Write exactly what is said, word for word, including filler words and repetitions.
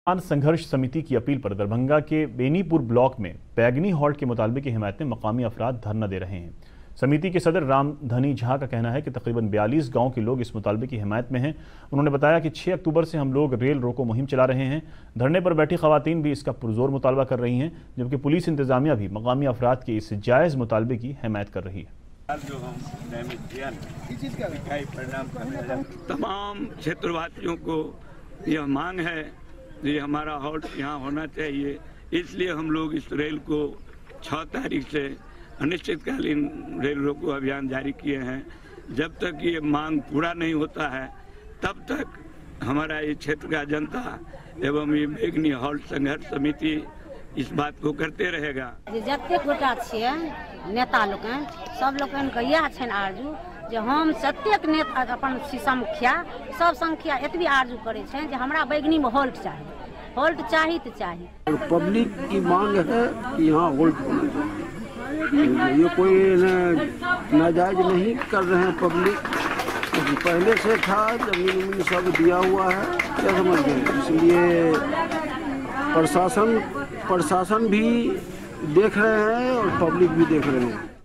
किसान संघर्ष समिति की अपील पर दरभंगा के बेनीपुर ब्लॉक में बैगनी हॉल्ट के मुतालबे की हिमायत में मकामी अफराद धरना दे रहे हैं। समिति के सदर रामधनी झा का कहना है कि तकरीबन बयालीस गांव के लोग इस मुतालबे की हिमायत में हैं। उन्होंने बताया कि छह अक्टूबर से हम लोग रेल रोको मुहिम चला रहे हैं। धरने पर बैठी खवातीन भी इसका पुरजोर मुतालबा कर रही हैं, जबकि पुलिस इंतजामिया भी मकामी अफराद के इस जायज़ मुतालबे की हिमायत कर रही है। तमाम क्षेत्रवासियों को यह मांग है कि हमारा हॉल्ट यहाँ होना चाहिए, इसलिए हम लोग इस रेल को छह तारीख से अनिश्चितकालीन रेल रोको अभियान जारी किए हैं। जब तक ये मांग पूरा नहीं होता है तब तक हमारा ये क्षेत्र का जनता एवं ये बेगनी हॉल्ट संघर्ष समिति इस बात को करते रहेगा। जतेक गोटा छियै नेता लोकनि सब लोकनि के इएह छनि आरजू जे हम सत्यक नेता अपन संख्या सब संख्या एतबी आरजू करे छनि जे हमरा बैगनी में हॉल्ट चाहिए, हॉल्ट चाहिए तो चाहिए। पब्लिक की मांग है कि यहाँ हॉल्ट होना चाहिए। ये कोई नाजायज नहीं कर रहे हैं पब्लिक, पहले से था, जमीन उमीन सब दिया हुआ है, क्या समझ गए। इसलिए प्रशासन प्रशासन भी देख रहे हैं और पब्लिक भी देख रहे हैं।